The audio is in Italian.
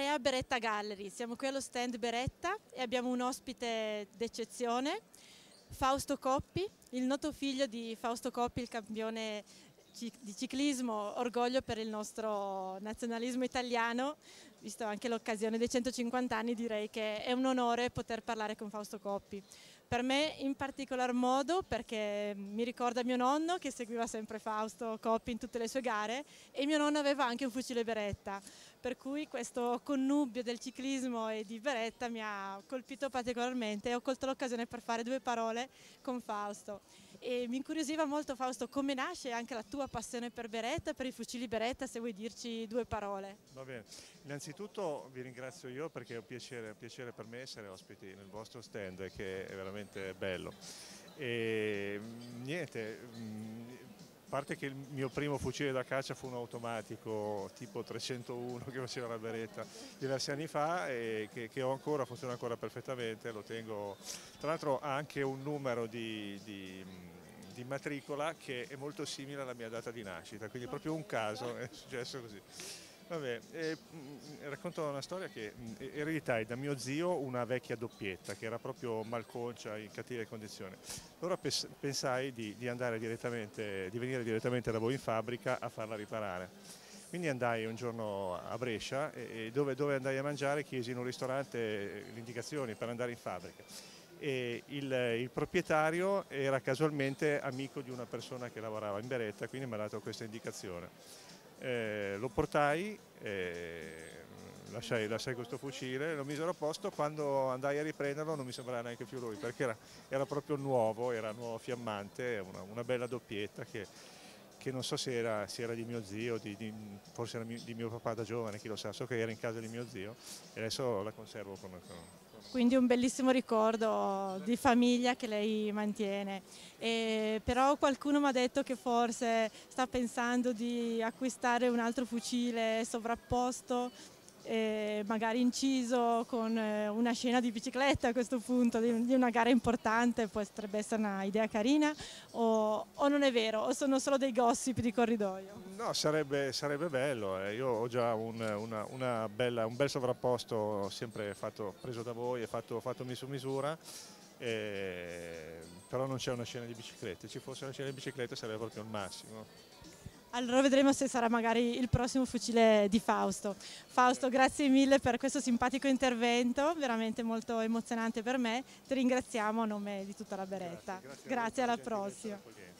Area Beretta Gallery. Siamo qui allo stand Beretta e abbiamo un ospite d'eccezione, Fausto Coppi, il noto figlio di Fausto Coppi, il campione di ciclismo, orgoglio per il nostro nazionalismo italiano. Visto anche l'occasione dei 150 anni, direi che è un onore poter parlare con Fausto Coppi. Per me in particolar modo perché mi ricorda mio nonno che seguiva sempre Fausto Coppi in tutte le sue gare, e mio nonno aveva anche un fucile Beretta, per cui questo connubio del ciclismo e di Beretta mi ha colpito particolarmente e ho colto l'occasione per fare due parole con Fausto. E mi incuriosiva molto, Fausto, come nasce anche la tua passione per Beretta, per i fucili Beretta, se vuoi dirci due parole. Va bene, innanzitutto vi ringrazio io perché è un piacere per me essere ospiti nel vostro stand, che è veramente bello. E niente, a parte che il mio primo fucile da caccia fu un automatico tipo 301 che faceva la Beretta diversi anni fa e che ho ancora, funziona ancora perfettamente, lo tengo. Tra l'altro ha anche un numero di matricola che è molto simile alla mia data di nascita, quindi è proprio un caso, è successo così. Vabbè, racconto una storia che ereditai da mio zio una vecchia doppietta che era proprio malconcia, in cattive condizioni. Allora pensai di andare direttamente, di venire direttamente da voi in fabbrica a farla riparare. Quindi andai un giorno a Brescia e dove andai a mangiare chiesi in un ristorante le indicazioni per andare in fabbrica. E il proprietario era casualmente amico di una persona che lavorava in Beretta, quindi mi ha dato questa indicazione. Lo portai, lasciai questo fucile, lo misero a posto. Quando andai a riprenderlo non mi sembrava neanche più lui, perché era proprio nuovo, era nuovo fiammante, una bella doppietta che non so se era di mio zio, forse era di mio papà da giovane, chi lo sa, so che era in casa di mio zio e adesso la conservo Quindi un bellissimo ricordo di famiglia che lei mantiene. Però qualcuno mi ha detto che forse sta pensando di acquistare un altro fucile sovrapposto, magari inciso con una scena di bicicletta a questo punto, di una gara importante. Potrebbe essere una idea carina o non è vero, o sono solo dei gossip di corridoio? No, sarebbe bello. Io ho già un bel sovrapposto sempre preso da voi e fatto su misura, però non c'è una scena di biciclette. Se ci fosse una scena di biciclette sarebbe proprio il massimo. Allora vedremo se sarà magari il prossimo fucile di Fausto. Fausto, grazie mille per questo simpatico intervento, veramente molto emozionante per me. Ti ringraziamo a nome di tutta la Beretta. Grazie Grazie, alla gentilezza e prossima. accoglienza.